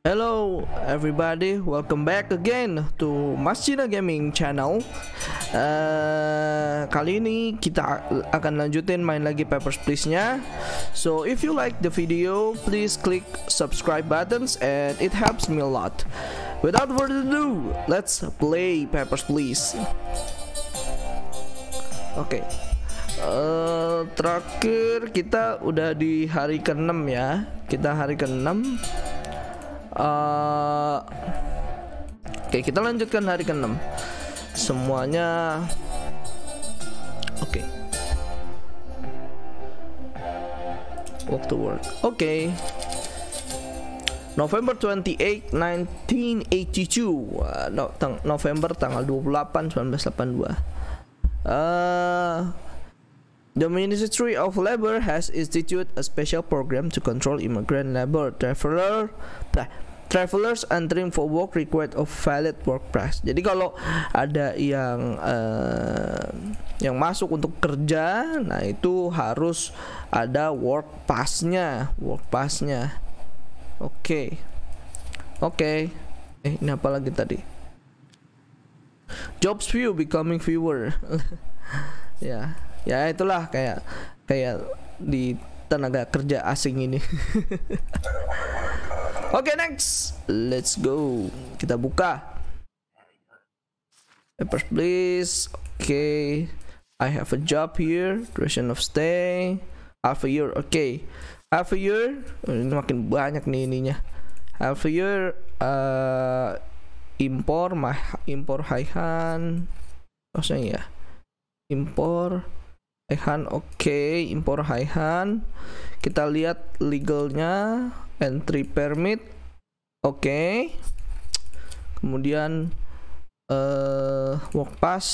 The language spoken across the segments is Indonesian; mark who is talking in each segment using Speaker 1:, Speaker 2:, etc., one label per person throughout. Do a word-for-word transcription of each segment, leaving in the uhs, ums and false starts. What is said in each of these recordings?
Speaker 1: Hello everybody, welcome back again to Masjina Gaming Channel. uh, Kali ini kita akan lanjutin main lagi Papers, Please-nya. So if you like the video, please click subscribe buttons and it helps me a lot. Without further ado, let's play Papers, Please. Oke, okay. uh, Terakhir kita udah di hari keenam ya. Kita hari keenam. Uh, Oke, okay, kita lanjutkan hari keenam. Semuanya oke. Okay. Walk to work. Oke. Okay. November twenty-eighth, nineteen eighty-two. Uh, no, tang November tanggal dua puluh delapan, seribu sembilan ratus delapan puluh dua. Uh, The Ministry of Labor has instituted a special program to control immigrant labor. Traveler, nah, travelers entering for work required of valid work pass. Jadi kalau ada yang uh, yang masuk untuk kerja, nah itu harus ada work pass-nya, work pass-nya. Oke, okay. oke. Okay. Eh, ini apa lagi tadi? Jobs few becoming fewer. Ya. Ya itulah kayak kayak di tenaga kerja asing ini. Oke, okay, next, let's go. Kita buka Papers, Please. Oke, okay. I have a job here. Duration of stay half a year. Oke, okay. half a year. Ini makin banyak nih ininya. Half a year. Uh, impor, mah impor Haihan. Maksudnya ya. Impor Haihan, oke, okay. Impor Haihan. Kita lihat legalnya, entry permit, oke. Okay. Kemudian uh, work pass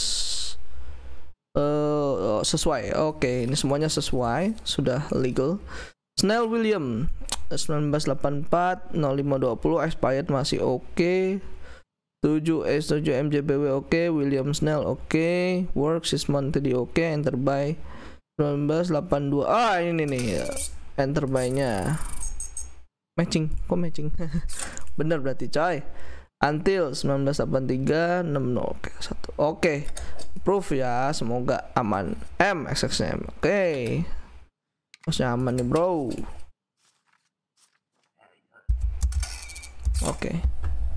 Speaker 1: uh, sesuai, oke. Okay. Ini semuanya sesuai, sudah legal. Snell William, seribu sembilan ratus delapan puluh empat, nol lima dua puluh, expired masih oke. Okay. tujuh S tujuh M J B W oke, okay. William Snell oke, okay. Work six month tadi oke, okay. Enter by seribu sembilan ratus delapan puluh dua. Ah ini nih enter by nya matching, kok matching? Bener berarti coy. Until seribu sembilan ratus delapan puluh tiga enam nol oke, okay. satu oke, okay. Proof ya, semoga aman. M X X M oke, okay. Masih aman nih bro. Oke, okay.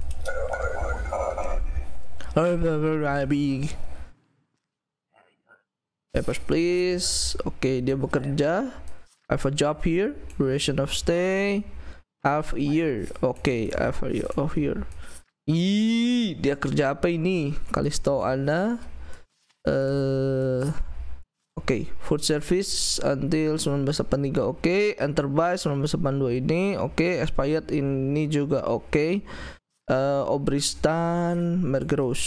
Speaker 1: Papers, Please. Oke, okay, dia bekerja. I have a job here. Duration of stay half a year. Oke, okay, half a year of year. Ih, dia kerja apa ini? Kalisto Anda. Uh, Oke, okay. Food service until seribu sembilan ratus delapan puluh tiga. Oke, okay. Enter by seribu sembilan ratus delapan puluh dua ini. Oke, okay. Expired ini juga oke. Okay. Uh, Obristan Mergros,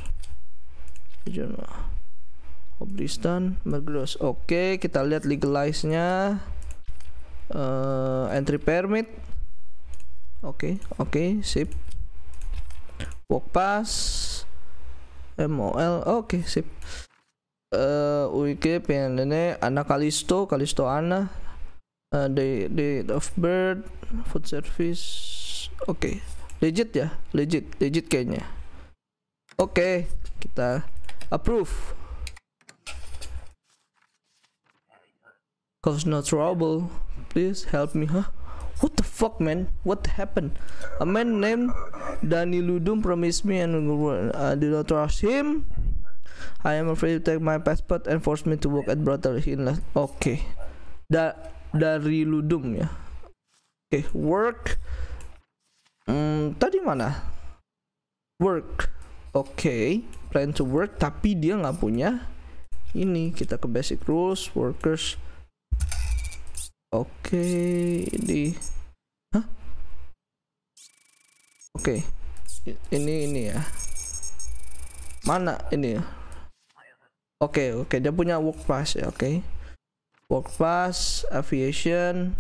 Speaker 1: Obristan Mergros. Oke, okay, kita lihat legalize-nya. Uh, entry permit. Oke, okay, oke, okay, sip. Work pass. M O L. Oke, okay, sip. Uh, U I K P N N Ana Kalisto, Kalisto Ana. Uh, date, date of birth, food service. Oke. Okay. Legit ya, legit, legit kayaknya. Oke, okay, kita approve. Cause no trouble, please help me, huh? What the fuck, man? What happened? A man named Danny Ludum promised me and I did not trust him. I am afraid to take my passport and force me to work at brothel in. Oke, okay. Da dari Ludum ya. Oke, okay. Work. Hmm, tadi mana? Work. Oke, okay. Plan to work, tapi dia nggak punya ini. Kita ke basic rules, workers. Oke, okay. Di Hah? Oke, okay. Ini ini ya. Mana ini ya? Oke, okay, oke, okay. Dia punya work pass ya, oke. Okay. Work pass, aviation.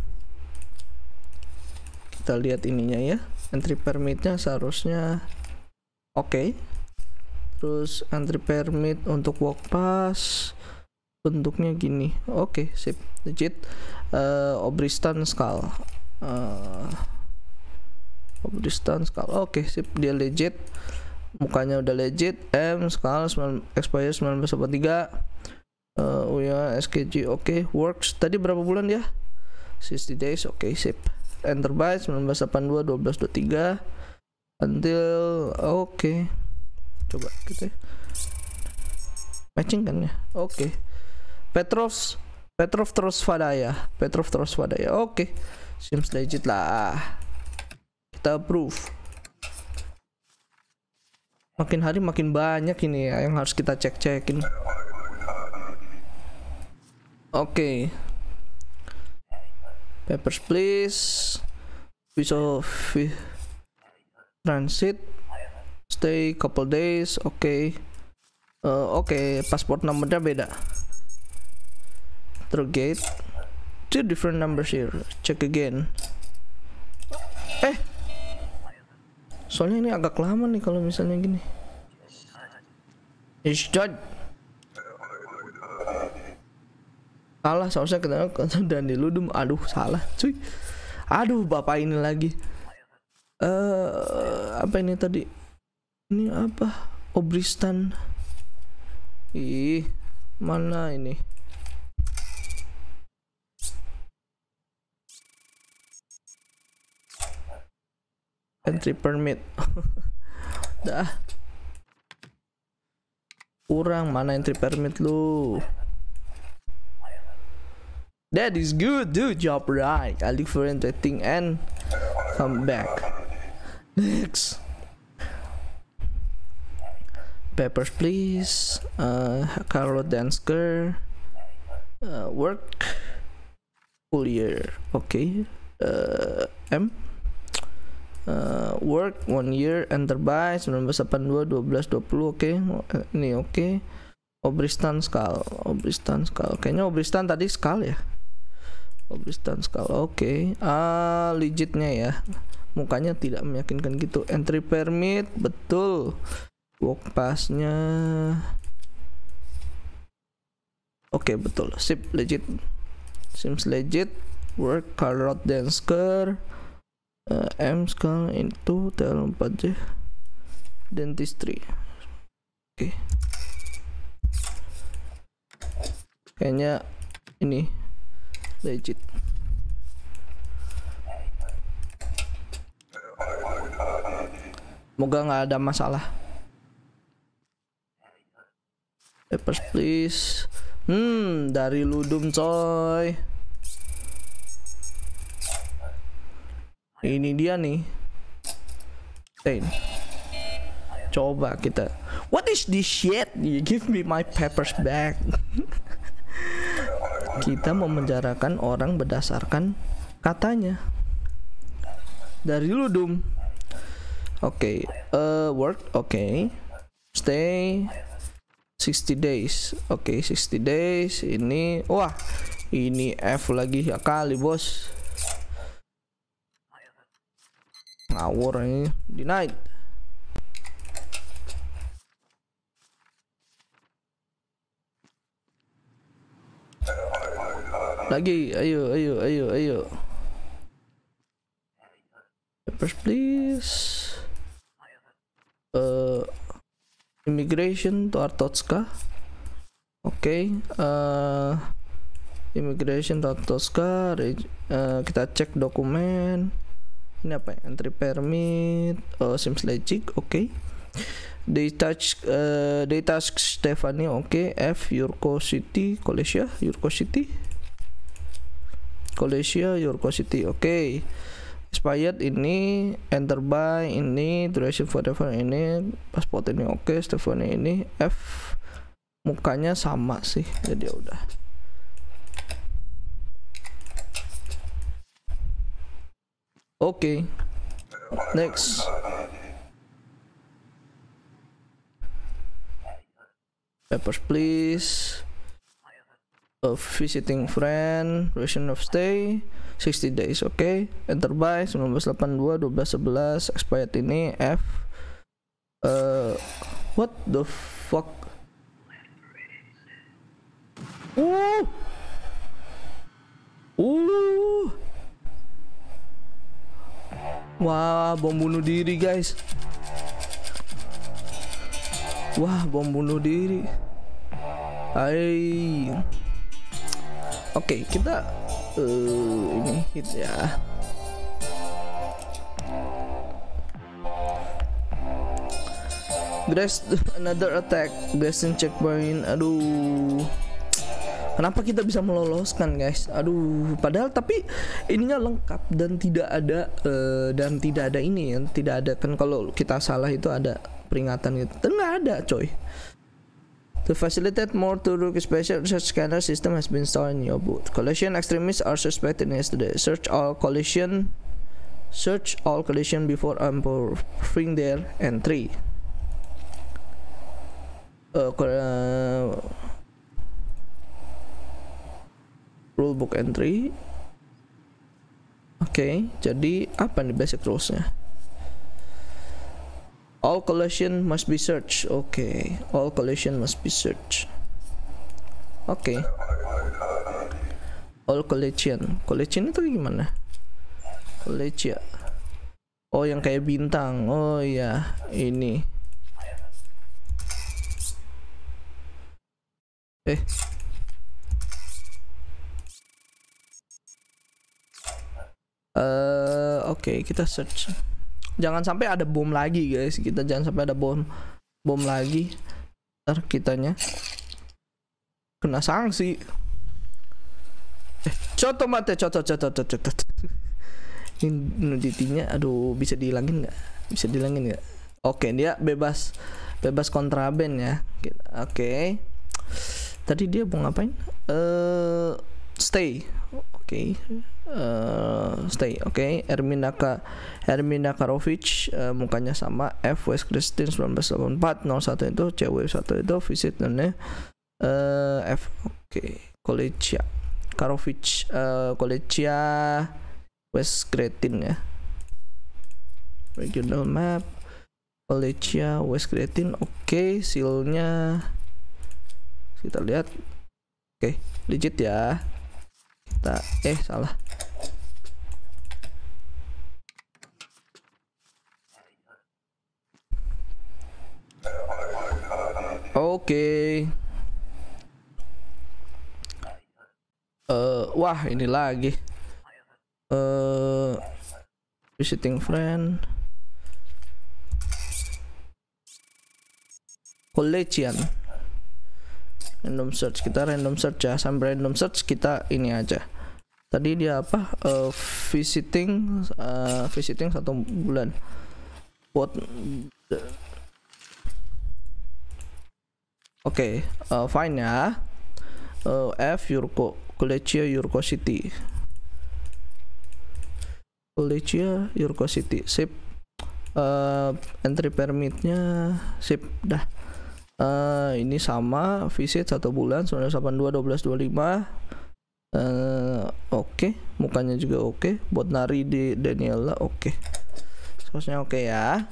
Speaker 1: Kita lihat ininya ya. Entry permitnya seharusnya oke, okay. Terus entry permit untuk work pass bentuknya gini. Oke, okay, sip, legit. uh, Obristan Skull. uh, Obristan Skal. Oke, okay, sip, dia legit. Mukanya udah legit. M Skal expire sembilan belas delapan tiga. Uh, oh ya, S K G oke, okay. Works tadi berapa bulan dia? sixty days, oke, okay, sip. Enterprise sembilan belas delapan dua dua belas dua puluh tiga until oke. Okay. Coba kita matching kan ya? Oke. Okay. Petrovs Petrov terus Vadaya. Petrov terus Vadaya. Oke. Okay. Seems legit lah. Kita approve. Makin hari makin banyak ini ya yang harus kita cek-cekin. Oke. Okay. Papers please. Visa transit. Stay couple days. Oke. Okay. Uh, Oke, okay. Pasport nomornya beda. Interrogate. Two different numbers here. Check again. Eh. Soalnya ini agak lama nih kalau misalnya gini. Is that salah, seharusnya kita dan diludum. Aduh, salah cuy. Aduh, bapak ini lagi. Eh, uh, apa ini tadi? Ini apa? Obristan. Ih, mana ini? Entry permit. Dah. Kurang, mana entry permit lu? That is good, dude. Job right. I look for anything and come back. Next. Papers please. Uh, Carlo Dansker. Uh, work. Full year. Okay. Uh, M. Uh, work one year. Enter by sembilan belas delapan dua dua belas dua puluh. Oke. Okay. Ini oke. Okay. Obristan Skal. Obristan Skal. Kayaknya Obristan tadi Skal ya. Obristan Skal. Oke. Okay. Ah, legitnya ya. Mukanya tidak meyakinkan gitu. Entry permit betul. Walk passnya. Oke, okay, betul. Sip, legit. Seems legit. Work Carlo Dansker. Uh, M Skal itu T L empat J. Dentistry. Oke. Okay. Kayaknya ini legit. Moga nggak ada masalah. Papers please. Hmm, dari Ludum coy. Ini dia nih. Ten. Coba kita. What is this shit? You give me my papers back. Kita memenjarakan orang berdasarkan katanya. Dari Ludum. Oke, okay. uh, work, oke. Okay. Stay sixty days. Oke, okay, sixty days. Ini, wah, ini F lagi ya kali, bos. Ngawur ini, denied. Lagi, ayo, ayo, ayo, ayo. Papers please. Uh, immigration to Artotska. Oke. Okay. Uh, immigration to Artotska. Uh, kita cek dokumen. Ini apa ya? Entry permit. Oh, seems legit. Oke. Okay. They touch. Uh, they task Stephanie. Oke. Okay. F Yurko City. Kolesia. Yurko City. Kolesia Yurko City. Oke. Okay. Expired ini, enter by ini, duration forever ini, pasport ini oke, okay, Stephanie ini, F mukanya sama sih, jadi udah. Oke, okay. Next. Papers please. A visiting friend, duration of stay sixty days, oke. Okay. Enter by sembilan belas delapan dua dua belas sebelas, expired ini F. Uh, what the fuck? Uh. Uh. Wah, bom bunuh diri guys. Wah, bom bunuh diri. Hai. Oke, kita uh, ini hit ya. Grass another attack. Grassing checkpoint. Aduh. Kenapa kita bisa meloloskan guys? Aduh, padahal tapi ininya lengkap dan tidak ada uh, dan tidak ada ini ya, tidak ada kan kalau kita salah itu ada peringatan gitu. Nggak ada, coy. To facilitate more to look special research scanner system has been installed in your booth. Collision extremists are suspected yesterday. Search all collision search all collision before approving their entry. Uh, uh, rulebook entry. Oke, okay, jadi apa nih basic rulesnya? All collision must be searched. Oke, okay. All collision must be searched. Oke. Okay. All collision. Collision itu gimana? Collision. Oh, yang kayak bintang. Oh iya, ini. Eh. Uh, Oke, okay, kita search. Jangan sampai ada bom lagi guys. Kita jangan sampai ada bom bom lagi. Ntar kitanya kena sanksi. Eh, coto mate, coto, coto, coto, coto. Ini nuditinya, aduh, bisa dihilangin nggak? Bisa dihilangin nggak? Oke, okay, dia bebas, bebas kontraben ya. Oke. Okay. Tadi dia mau ngapain? Uh, stay. Oke. Okay. Uh, stay, oke. Okay. Erminaka Ermina Karovic, uh, mukanya sama. F West Christine seribu sembilan ratus delapan puluh empat. Nol satu itu C W satu itu visit namanya uh, F. Oke, okay. Kolegia Karovic, uh, Kolegia West Cretin ya. Regional map Kolegia West Cretin. Oke, okay. Sealnya kita lihat. Oke, okay. Legit ya. Kita eh salah. Oke. Okay. Uh, wah, ini lagi. Uh, visiting friend. Collegian. Random search, kita random search ya. Sampai random search kita ini aja. Tadi dia apa? Uh, visiting, uh, visiting satu bulan. Buat. Oke, okay, uh, fine ya. Uh, F Yurko, Kolegia Yurko City. Kolegia Yurko City, sip. Uh, entry permitnya, sip, dah. Uh, ini sama, visit satu bulan, sembilan belas delapan puluh dua, dua belas dua puluh lima. Uh, oke, okay. Mukanya juga oke. Okay. Buat nari di Daniela, oke. Okay. Sosnya oke okay ya.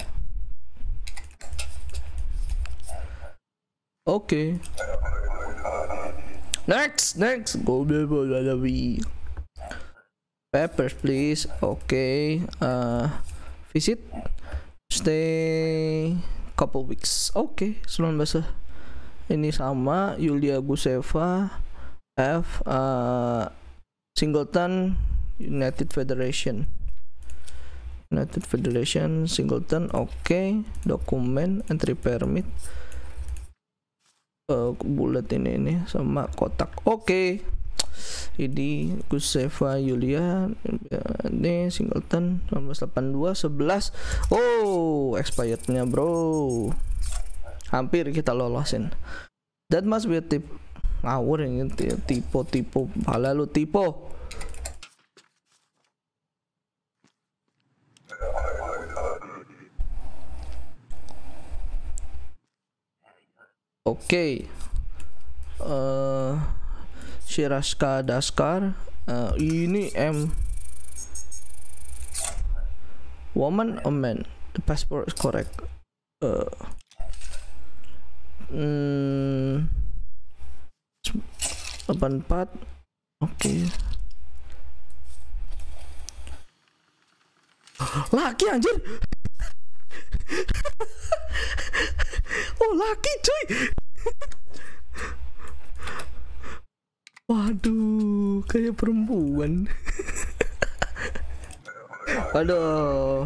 Speaker 1: Oke. Okay. Next, next. Go Peppers please. Oke. Okay. Uh, visit. Stay couple weeks. Oke, okay. sembilan belas. Ini sama Yulia Guseva. F. Uh, Singleton United Federation. United Federation Singleton. Oke. Okay. Dokumen entry permit. Uh, bullet ini ini sama kotak. Oke. Okay. Ini Guseva Yulia, ini Singleton seribu sembilan ratus delapan puluh dua sebelas. Oh, expirednya bro. Hampir kita lolosin. That must be a tip. Ngawur ini tipe-tipe. Pala lu tipe. Oke, okay. uh, Shiraska Daskar, uh, ini M. Woman or man? The passport is correct. Uh, mm, delapan empat, oke. Okay. Laki anjir. Oh laki cuy. Waduh, kayak perempuan. Aduh.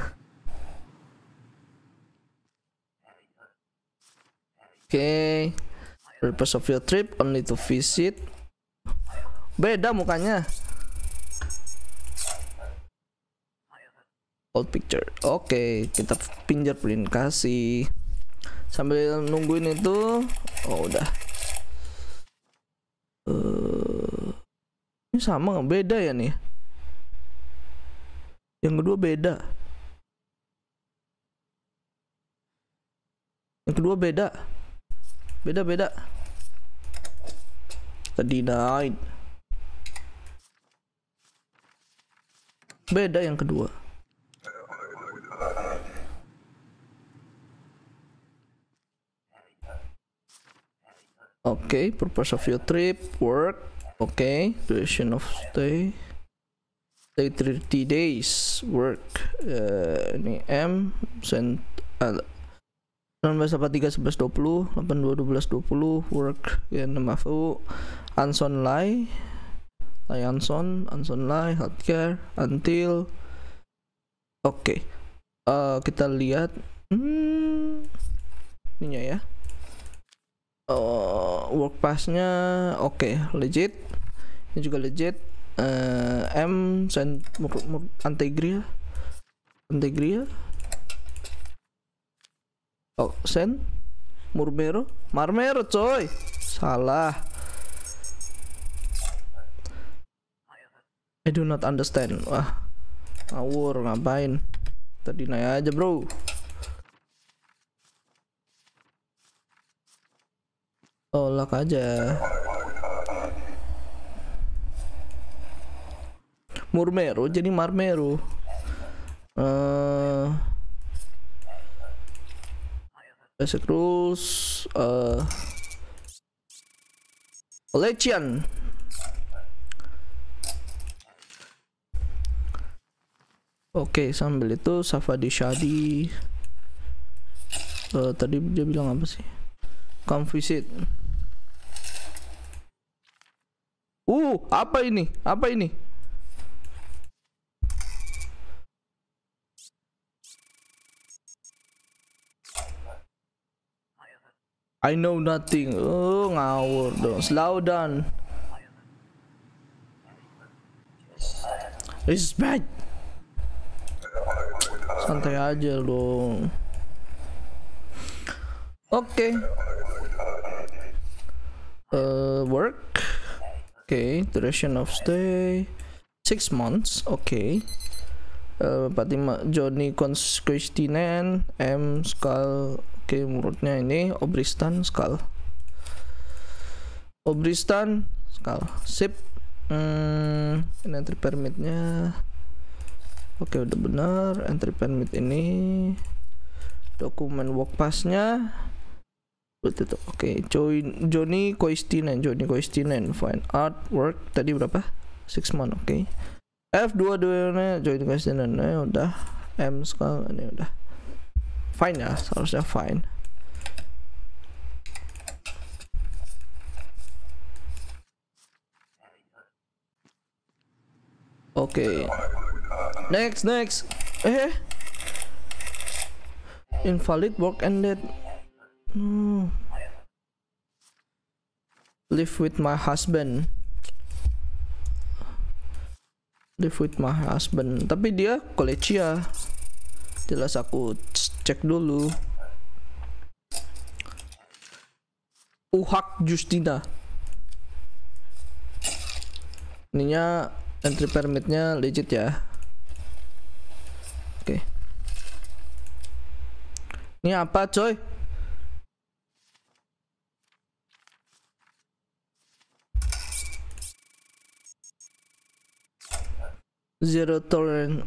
Speaker 1: Oke, okay. Purpose of your trip only to visit. Beda mukanya. Old picture. Oke, okay, kita fingerprint kasih. Sambil nungguin itu, oh udah. Uh, ini sama nggak? Beda ya nih? Yang kedua beda. Yang kedua beda. Beda-beda. Tadi denied. Beda yang kedua. Oke, okay, purpose of your trip, work. Oke, okay. Duration of stay. Stay thirty days, work. Uh, ini M, sent. Uh, sembilan belas delapan tiga sebelas dua puluh delapan dua dua belas dua puluh work ya enam F U Anson Lai Lai Anson Anson Lai healthcare until oke okay. uh, kita lihat hmm, ininya ya uh, work passnya oke okay. Legit ini juga legit uh, M send Antegria Antegria oh, Sen Murmero Marmero coy salah. I do not understand. Wah ngawur ngapain tadi naik aja bro. Tolak aja. Murmero jadi Marmero. uh, Basic rules, uh, Lechian. Oke, okay, sambil itu Safadi Shadi. Uh, tadi dia bilang apa sih? Come visit. Uh, apa ini? Apa ini? I know nothing. Oh ngawur dong. Slow down. Respect. Santai aja dong. Oke. Okay. Uh, work. Oke. Okay. Duration of stay six months. Oke. Okay. Uh, Fatima Johnny Konstantinen M Skal. Oke, okay, menurutnya ini Obristan Skal. Obristan Skal. Sip. Hmm, ini entry permitnya. Oke, okay, udah benar. Entry permit ini. Dokumen work pass-nya. Oke, okay. Johnny Koistinen, Johnny Koistinen, fine art work tadi berapa? six month, oke. Okay. F dua dua-nya Johnny Koistinen, eh, udah. M Skal ini udah. Fine ya, seharusnya fine. Oke. Okay. Next, next. Eh. Invalid work ended. Hmm. Live with my husband. Live with my husband. Tapi dia Kolecia. Jelas aku cek dulu. Uhak Justina. Ininya entry permitnya legit ya. Oke. Okay. Ini apa coy? Zero tolerance.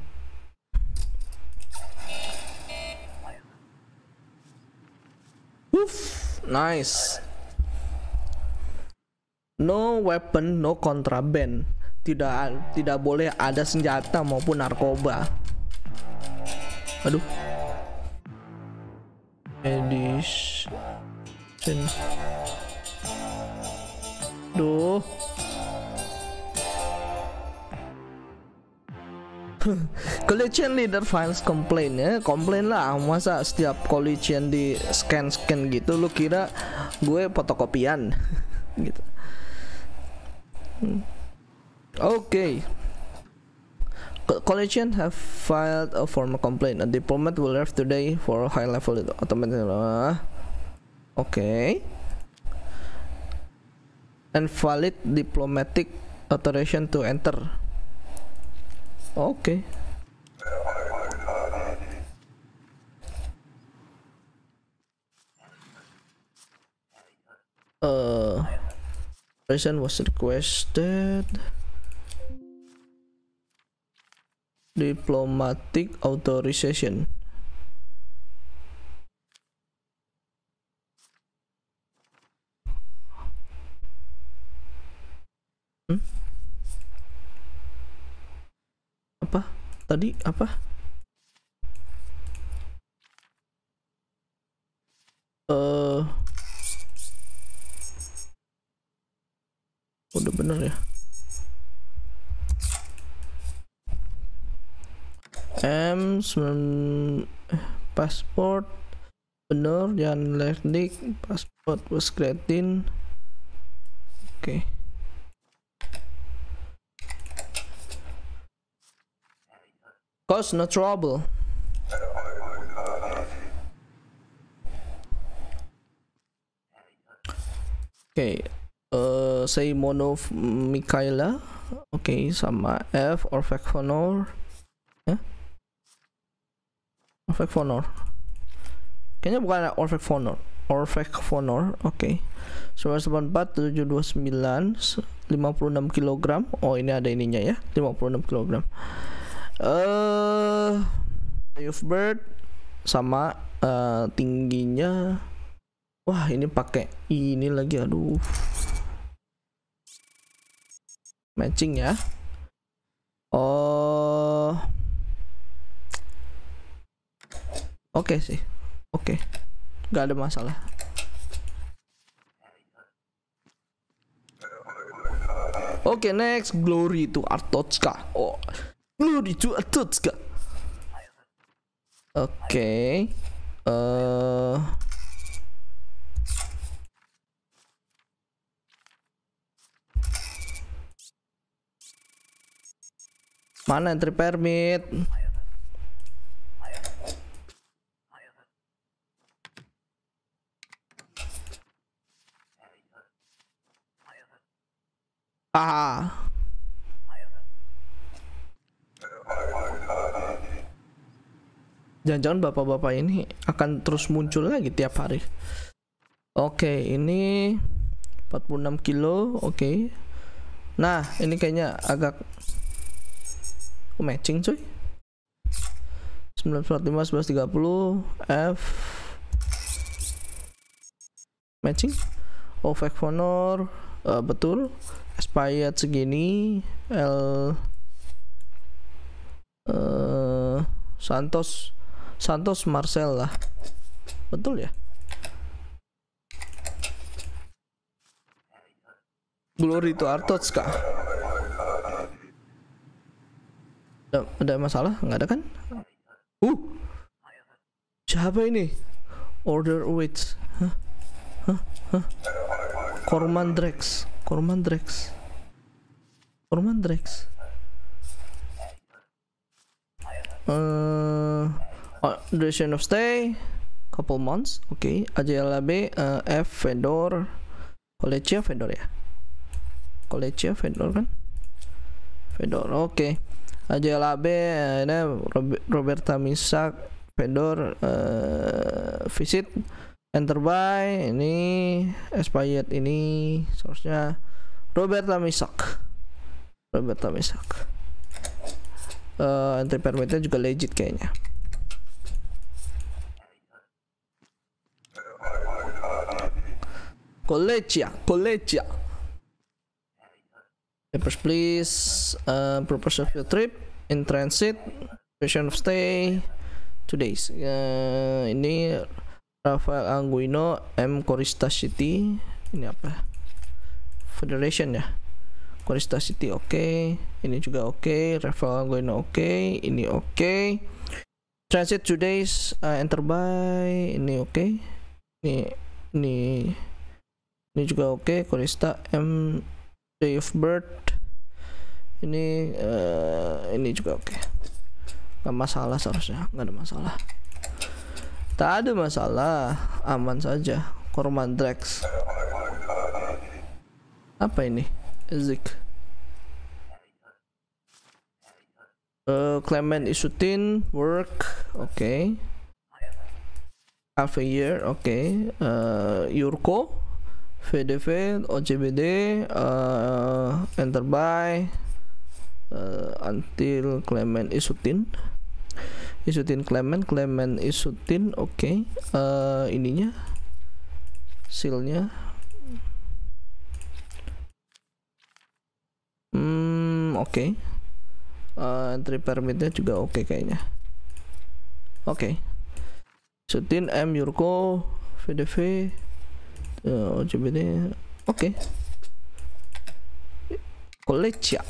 Speaker 1: Woof, nice. No weapon, no contraband. Tidak tidak boleh ada senjata maupun narkoba. Aduh. Edition. Duh. Collection leader files complaint ya, komplain lah. Masa setiap collection di scan scan gitu lu kira gue fotokopian gitu. hmm. Oke, okay. Collection have filed a formal complaint. A diplomat will arrive today for a high level automatic. Oke, okay. And valid diplomatic authorization to enter. Oke. Okay. Uh, person was requested. Diplomatic authorization. Hmm? Apa? Tadi apa? Uh, udah bener ya. M sembilan pasport bener, Jan Lerdik pasport was creating. Oke. Okay. Cause no trouble. Oke, okay. uh, say mono Mikaela. Oke, okay, sama F Orfek Honor. Ya? Orfek Honor. Kayaknya bukan Orfek Honor. Orfek Honor. Oke. Okay. seratus delapan puluh empat tujuh dua sembilan lima puluh enam kilogram. Oh, ini ada ininya ya. lima puluh enam kilogram. Eh, uh, youth bird sama uh, tingginya. Wah, ini pakai ini lagi, aduh. Matching ya. Oh. Oke okay sih. Oke. Okay. Gak ada masalah. Oke, okay, next glory to Artotska. Oh. Glory to Artotska. Oke. Okay. Uh... Mana entry permit? Ah. Jangan-jangan bapak-bapak ini akan terus muncul lagi tiap hari. Oke, ini empat puluh enam kilo. Oke. Nah, ini kayaknya agak oh, matching cuy. sembilan empat lima sebelas tiga puluh F matching. Ovek Honor uh, betul. Expired segini. L uh, Santos Santos Marcel lah. Betul ya? Glory to Artotska. Ada, ada masalah? Nggak ada kan? Uh, siapa ini? Order awaits. Hah? Hah? Hah? Cormandrex. Cormandrex. Cormandrex. Uh, duration of stay couple months. Oke. Okay. A J L A B uh, F vendor. Collegia vendor ya. Collegia vendor kan? Vendor. Oke. Okay. A J L A B ini Roberta Misak vendor uh, visit enter by ini expired ini source-nya Roberta Misak. Roberta Misak. Uh, entry permitnya juga legit kayaknya. Collegia, Collegia. Papers please. Uh, purpose of your trip in transit, duration of stay Today's uh, ini Rafael Anguino M Corista City. Ini apa? Federation ya. Corista City oke. Okay. Ini juga oke. Okay. Rafael Anguino oke. Okay. Ini oke. Okay. Transit Today's uh, enter by ini oke. Okay. Ini ini ini juga oke. Okay. Corista M Day of Birth. Ini uh, ini juga oke. Okay. Gak masalah seharusnya, nggak ada masalah. Tak ada masalah, aman saja. Cormandrax. Apa ini? Ezik. Uh, Clement Isutin work, oke. Okay. Half a year, oke. Okay. Uh, Yurko, V D V, O J B D, uh, enter by. Uh, until Clement Isutin Isutin Clement Clement Isutin oke. Okay. Uh, ininya sealnya hmm oke. Okay. Uh, entry permitnya juga oke okay kayaknya. Oke. Okay. Isutin M Yurko V D V uh, O J B D oke. Okay. Kolecia.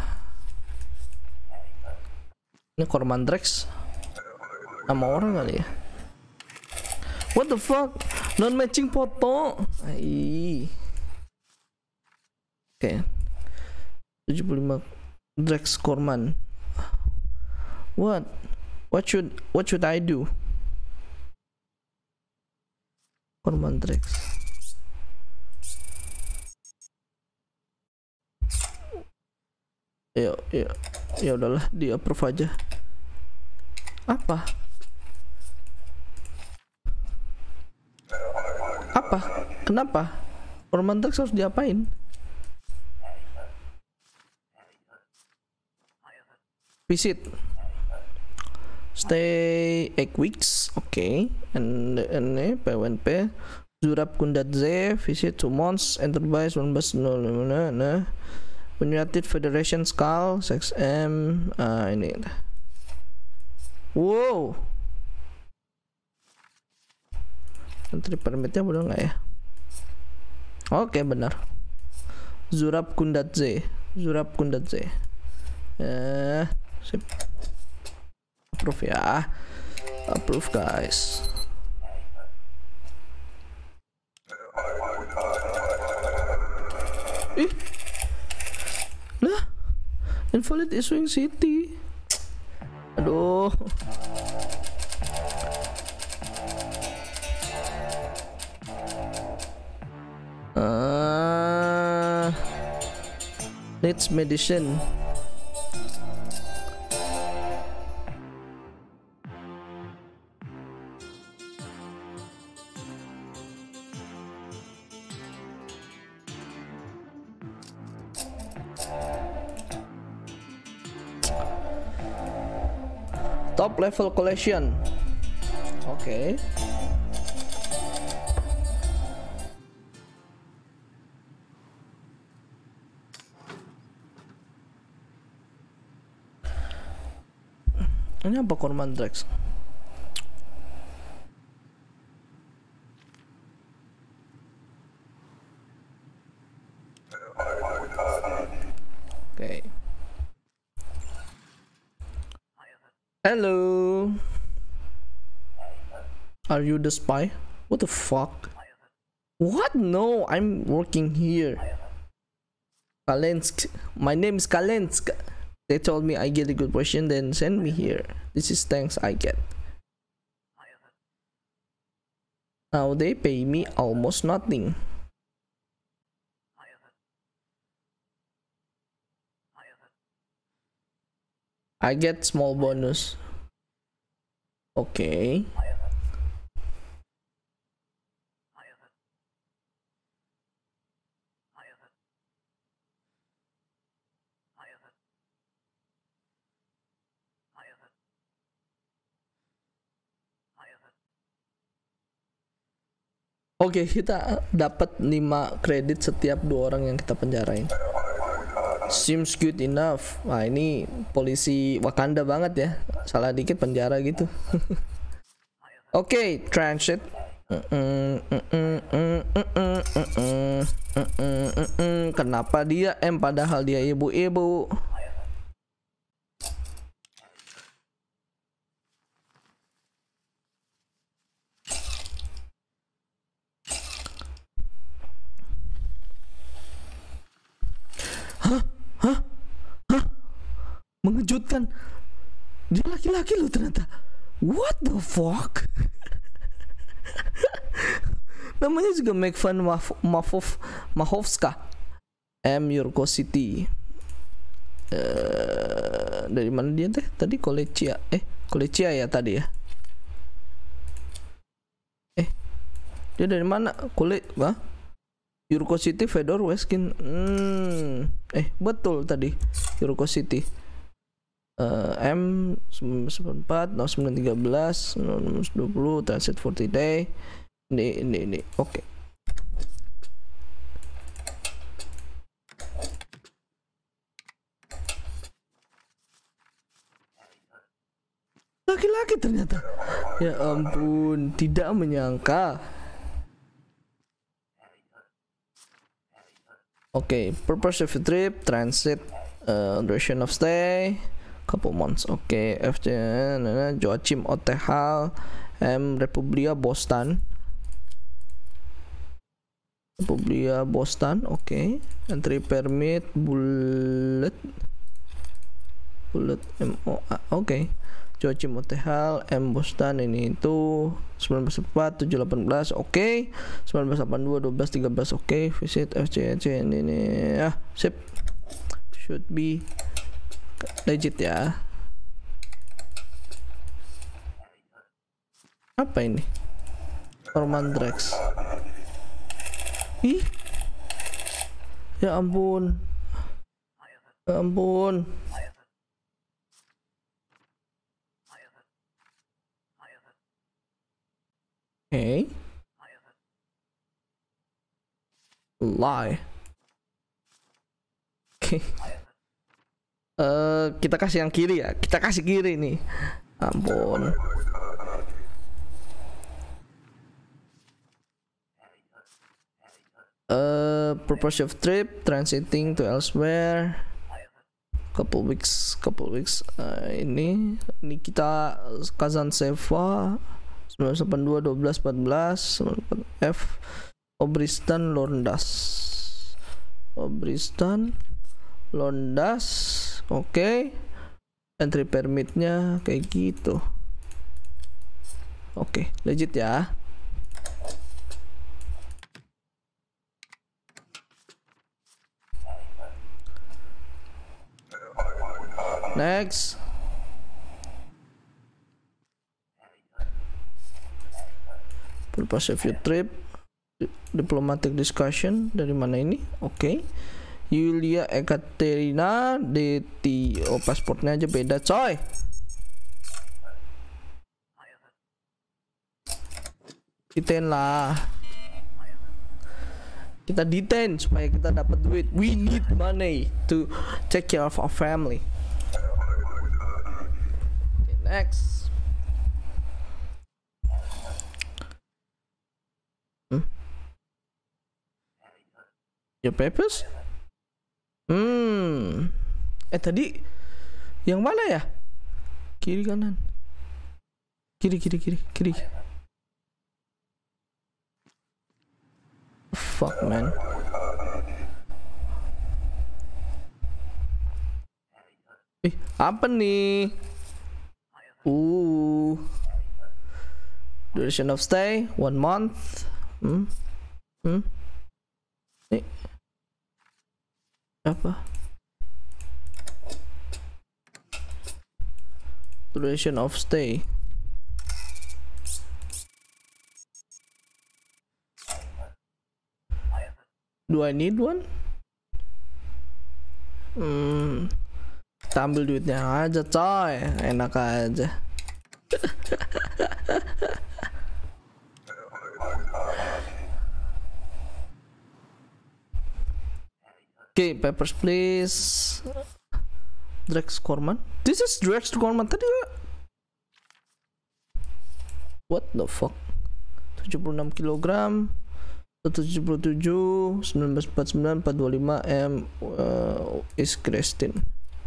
Speaker 1: Ini Cormandrax nama orang kali ya. What the fuck, non matching foto. Ai. Oke. Okay. tujuh puluh lima Drax Corman. What? What should what should I do? Cormandrax. Ya, ya, ya udahlah, di approve aja. Apa? Apa? Kenapa? Cormandrax harus diapain? Visit. Stay eight weeks, oke. Okay. And ini P W N P. Zurab Kundadze, visit two months. Enterprise one belas nol lima. Nah. United Federation Skull six M uh, ini. Wow. Entry permitnya benar nggak ya? Oke, okay, benar. Zurab Kundadze, Zurab Kundadze. Eh, sip. Approve ya. Approve guys. Ih. Lah, invalid issuing city. Aduh. Uh, needs medicine. Top level collection. Oke. Okay. Ini apa Cormandrax? Oke. Okay. Hello. Are you the spy? What the fuck? What? No, I'm working here. Kalensk. My name is Kalensk. They told me I get a good question, then send me here. This is thanks I get. Now they pay me almost nothing. I get small bonus. Okay. Oke, okay, kita dapat lima kredit setiap dua orang yang kita penjarain. Seems good enough. Wah, ini polisi Wakanda banget ya. Salah dikit penjara gitu. Oke, okay, transit. Kenapa dia M padahal dia ibu-ibu? Hah? Hah? Hah? Mengejutkan. Dia laki-laki loh ternyata. What the fuck? Namanya juga make fun Mafov Mahovska. M Yurko City. Uh, dari mana dia teh? Tadi Kolecia. Eh, Kolecia ya tadi ya. Eh, dia dari mana? Kole, wah? Yurko City, Fedor, Weskin. Hmm. Eh, betul tadi. Yurko City. Uh, M sembilan empat, nol sembilan tiga belas, nol dua puluh, transit forty day. Ini, ini, ini. Oke. Okay. Laki-laki ternyata. Ya ampun, tidak menyangka. Oke, okay, purpose of the trip, transit, uh, duration of stay, couple months. Oke, okay, F C, nah, Joachim Otehal, M Republia Boston, Republia Boston. Oke, okay. Entry permit, bullet, bullet M O A. Oke, okay. Joachim Otehal, M Boston, ini itu sembilan belas empat, tujuh delapan belas, oke. Okay. sembilan belas delapan dua, dua belas tiga belas, oke. Okay. Visit F C C ini, ini ya, sip. Should be legit ya. Apa ini? Norman Drex. Ih. Ya ampun. Ya ampun. Okay. Lie. Oke. Okay. Uh, kita kasih yang kiri ya. Kita kasih kiri nih. Ampun. Uh, purpose of trip, transiting to elsewhere. Couple weeks, couple weeks. Uh, ini, ini kita Kazantseva. sembilan delapan dua, dua belas empat belas, F Obristan Londas. Obristan Londas. Oke. Okay. Entry permitnya kayak gitu. Oke, okay, legit ya. Next. Purpose of your trip, diplomatic discussion, dari mana ini? Oke. Okay. Yulia Ekaterina D T. Oh, pasportnya aja beda coy. Detain lah. Kita detain supaya kita dapat duit. We need money to take care of our family. Okay, next. Your papers? Hmm. Eh tadi yang mana ya? Kiri kanan. Kiri kiri kiri kiri. Fuck man. Eh apa nih? Uh. Duration of stay one month. Hmm. Hmm. Nih. Apa? Duration of stay. Do I need one? Hmm, kita ambil duitnya aja coy, enak aja. Okay, papers please. Drex Corman. This is Drex Corman tadi. What the fuck? tujuh puluh enam kilogram. tujuh puluh tujuh, seribu sembilan ratus empat puluh sembilan, empat ratus dua puluh lima M uh, is Kristin.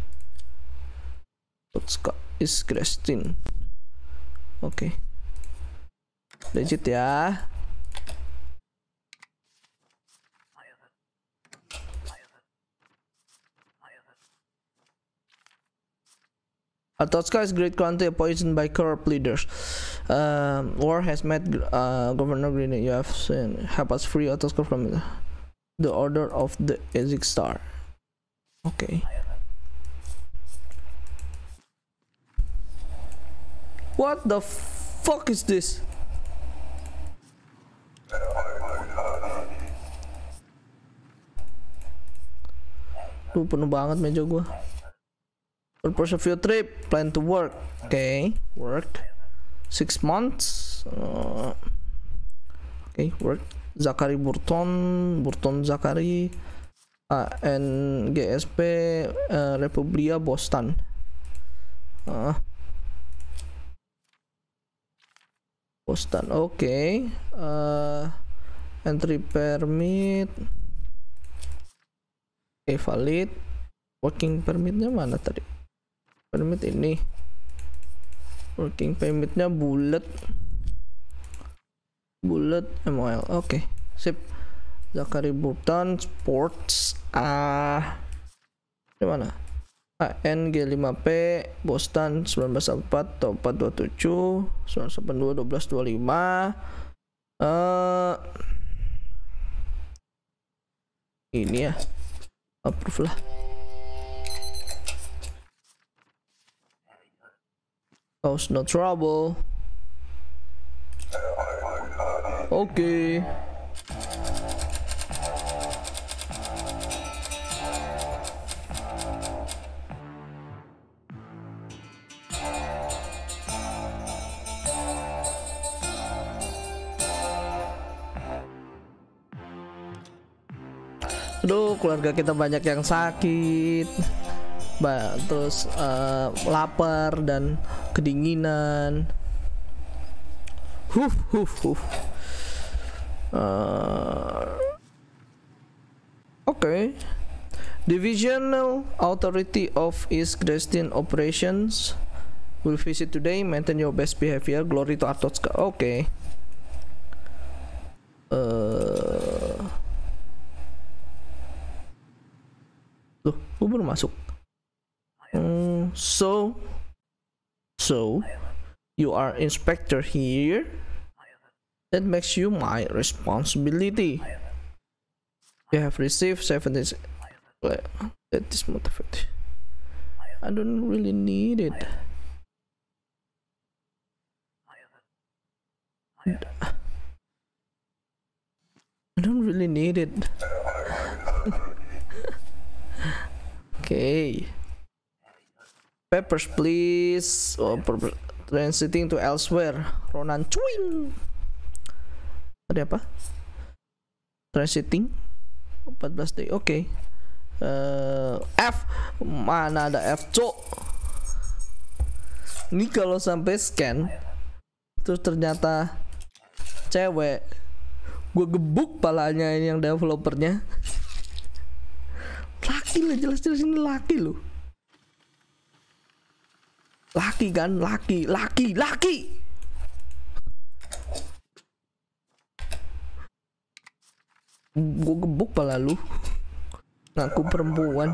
Speaker 1: Totska is Kristin. Oke. Okay. Legit ya. Totska is great country poisoned by corrupt leaders. Um, war has met uh, Governor Green. You have seen, help us free Totska from the order of the Ezek Star. Okay. What the fuck is this? Tuh penuh banget meja gua. Purpose of your trip, plan to work. Okay, work. Six months. Uh, okay, work. Zachary Burton, Burton Zachary, uh, and G S P uh, Republia Boston. Uh, Boston, oke. Okay. Uh, entry permit. Oke, okay, valid. Working permitnya mana tadi? Permit ini. Working permitnya bullet. Bullet M O L. Oke, okay. Sip. Zachary Burton Sports. Ah, di mana? A N G lima P Boston seribu sembilan ratus empat atau empat dua tujuh seribu sembilan ratus dua dua belas dua lima. Uh, ini ya. Approve lah. Cause no trouble. Oke. Okay. Aduh, keluarga kita banyak yang sakit. Ba terus uh, lapar dan kedinginan. Huf huf huf. Uh, Oke. Okay. Divisional Authority of East Kristin Operations will visit today. Maintain your best behavior. Glory to Artotska. Oke. Okay. Uh, Tuh, gue baru masuk. Um, so, so you are inspector here. That makes you my responsibility. You have received seventy. That is motivated. I don't really need it. I don't really need it. Okay. Papers please. Oh, transiting to elsewhere. Ronan Chewing. Ada apa? Transiting empat belas day. Oke. Okay. Uh, F. Mana ada F, cok? Ini kalau sampai scan terus ternyata cewek, gue gebuk palanya ini yang developernya. Laki lah, jelas-jelas ini laki loh. Laki kan, laki, laki, laki. Gue gebuk pala lu. Ngaku perempuan.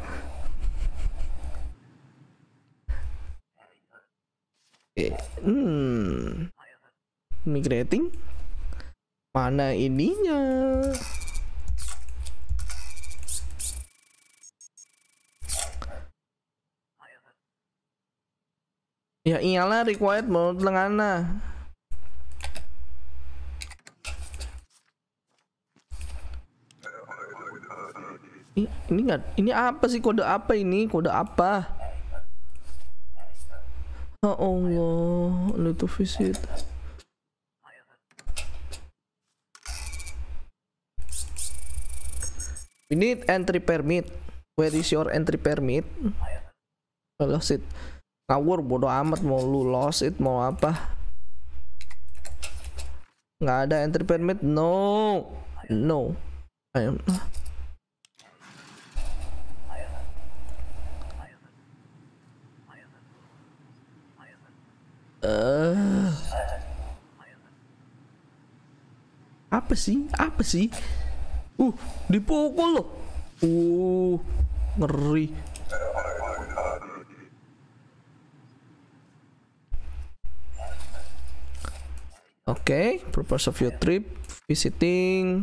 Speaker 1: Eh, hmm. Migrating. Mana ininya? Ya iyalah, required menurut Lengana. Ini ini enggak, ini apa sih, kode apa ini? Kode apa? Ya Allah, itu visit. We need entry permit. Where is your entry permit? Lost it. Ngawur bodo amat, mau lu lost it mau apa? Nggak ada entry permit. No. No. I am Uh, apa sih? Apa sih? Uh, dipukul loh. Uh, ngeri. Oke, okay, purpose of your trip, visiting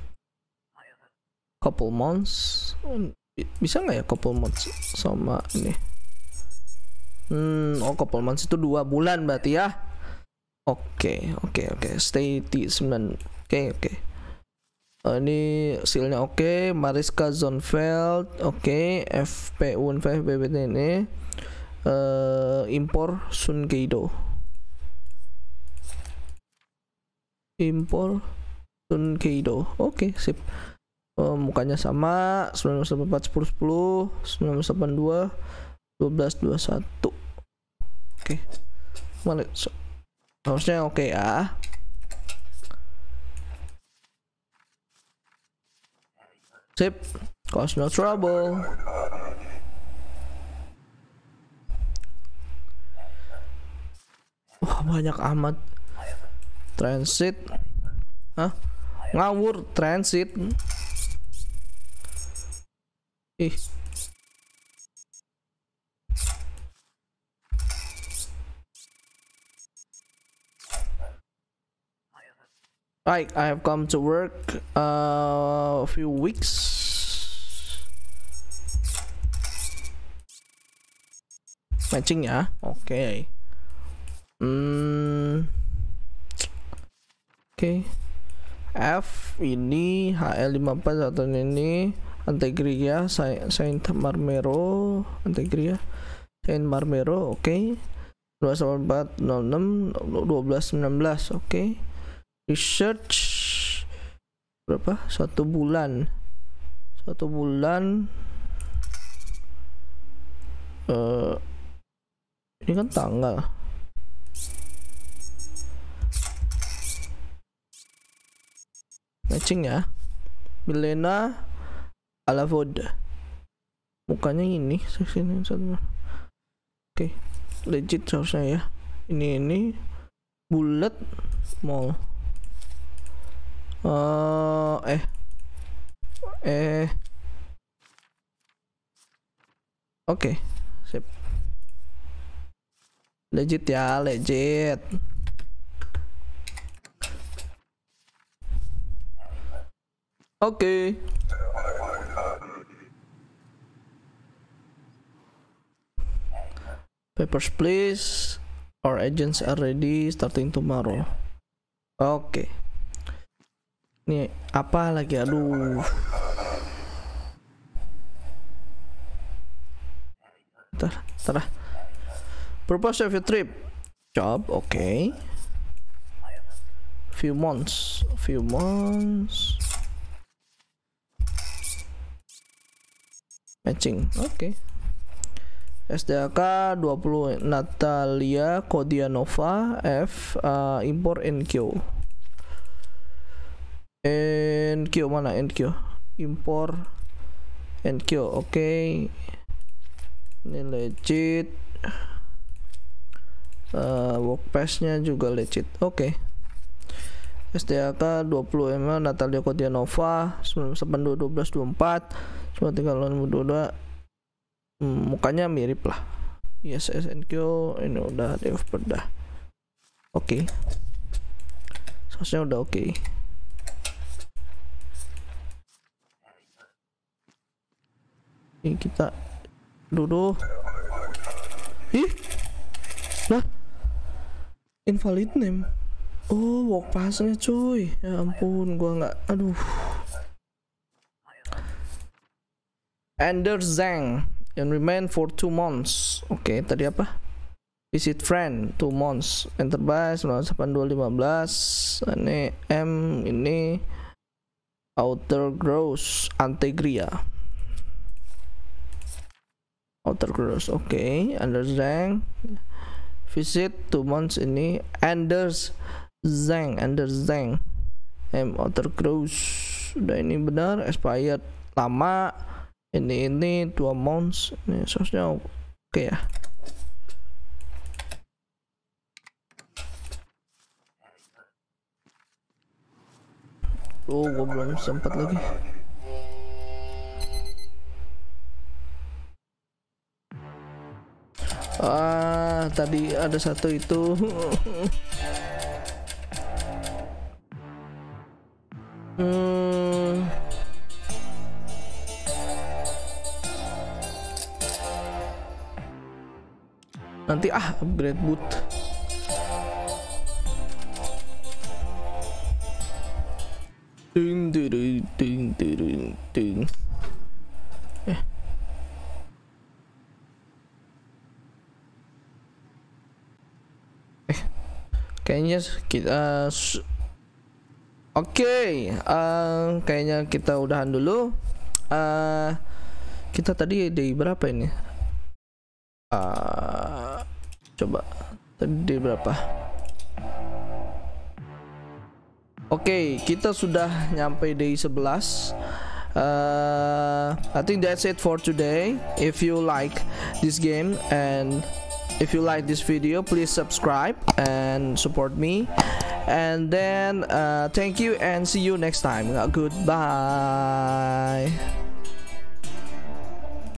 Speaker 1: couple months. Bisa nggak ya couple months sama ini? Hmm, oh couple months itu dua bulan berarti ya. Oke, oke, oke. Stay di sembilan. Oke, oke. Uh, ini sealnya oke. Okay. Mariska Zonfeld, oke. Okay. F P U N V B B T ini. Uh, impor Sun Keido. Impor Sun Keido. Oke, okay, sip. Uh, mukanya sama. sembilan belas delapan puluh empat sepuluh sepuluh, sembilan belas delapan puluh dua dua belas dua puluh satu. Oke. Okay. So, harusnya oke okay ya. Sip. Cause no trouble. Wah, banyak amat. Transit. Hah? Ngawur transit. Ih. Right, I have come to work uh, a few weeks. Matching ya, oke. Okay. Hmm, oke. Okay. F ini H L lima empat atau ini Antegria, Saint Marmero, Antegria, Saint Marmero, oke. Okay. dua belas empat nol enam dua belas sembilan belas, oke. Okay. Research berapa? Satu bulan. Satu bulan. Uh, ini kan tanggal. Matching ya. Milena Alavod. Mukanya ini sini satu. Oke, okay. Legit seharusnya ya. Ini ini bulat small. Uh, eh eh oke, okay, sip. Legit ya, legit. Oke. Okay. Papers please. Our agents are ready starting tomorrow. Oke. Okay. Ini apa lagi? Aduh. Ntar, ntar. Purpose of your trip. Job, oke. Okay. Few months, few months. Matching, oke. Okay. S D A K dua puluh Natalia Kodianova F uh, impor N Q. N Q mana N Q? Impor N Q, oke. Okay. Ini legit. Uh, workpace-nya juga legit, oke. Okay. S D A K dua puluh M Natalia Kodianova sembilan delapan dua dua belas dua empat sembilan tiga dua dua dua. Hmm, mukanya mirip lah. Yes, S N Q ini udah developer dah. Oke. Okay. Soalnya udah oke. Okay. Ini kita duduk. Ih, lah, invalid name. Oh, work pass-nya cuy. Ya ampun, gua nggak. Aduh. Ender Zhang yang remain for two months. Oke, okay, tadi apa? Visit friend two months. Enterprise sembilan delapan dua lima belas. Ini M ini Outer Gross Antegria. Outer Gross, oke. Okay. Anders Zhang. Visit two months ini. Anders Zhang, Anders Zhang. M Outer Gross. Udah ini benar. Expired lama. Ini ini two months. Ini sosnya oke okay ya. Oh, gue belum sempat lagi. Ah, tadi ada satu itu. hmm. Nanti ah upgrade boot. Ding ding ding ding ding. Eh. Eh. Kayaknya kita uh, oke, okay. uh, kayaknya kita udahan dulu. Uh, kita tadi di berapa ini? Uh, coba tadi di berapa? Oke, okay, kita sudah nyampe day eleven. Uh, I think that's it for today. If you like this game and if you like this video, please subscribe and support me. And then uh, thank you and see you next time. Goodbye.